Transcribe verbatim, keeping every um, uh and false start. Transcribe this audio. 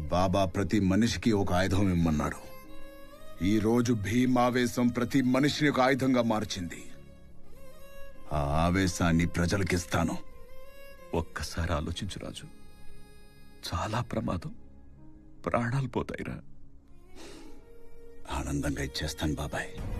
బాబా ప్రతి మనిషికి ఒక ఆయుధం ఇమ్మన్నాడు. ఈ రోజు భీమావేశం ప్రతి మనిషిని ఒక ఆయుధంగా మార్చింది. ఆ ఆవేశాన్ని ప్రజలకిస్తాను. ఒక్కసారి ఆలోచించు రాజు, చాలా ప్రమాదం, ప్రాణాలు పోతాయిరా. ఆనందంగా ఇచ్చేస్తాను బాబాయ్.